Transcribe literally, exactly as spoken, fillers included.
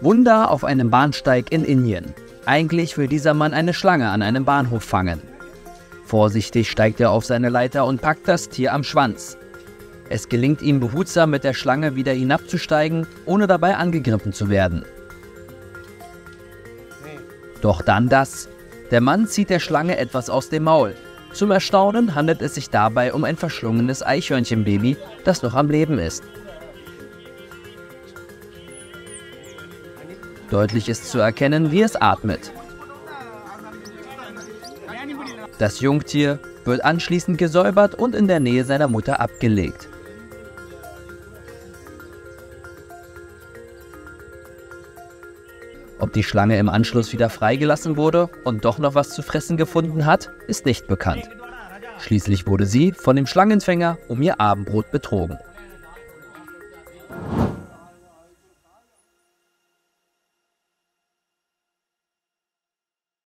Wunder auf einem Bahnsteig in Indien. Eigentlich will dieser Mann eine Schlange an einem Bahnhof fangen. Vorsichtig steigt er auf seine Leiter und packt das Tier am Schwanz. Es gelingt ihm behutsam mit der Schlange wieder hinabzusteigen, ohne dabei angegriffen zu werden. Doch dann das. Der Mann zieht der Schlange etwas aus dem Maul. Zum Erstaunen handelt es sich dabei um ein verschlungenes Eichhörnchenbaby, das noch am Leben ist. Deutlich ist zu erkennen, wie es atmet. Das Jungtier wird anschließend gesäubert und in der Nähe seiner Mutter abgelegt. Ob die Schlange im Anschluss wieder freigelassen wurde und doch noch was zu fressen gefunden hat, ist nicht bekannt. Schließlich wurde sie von dem Schlangenfänger um ihr Abendbrot betrogen.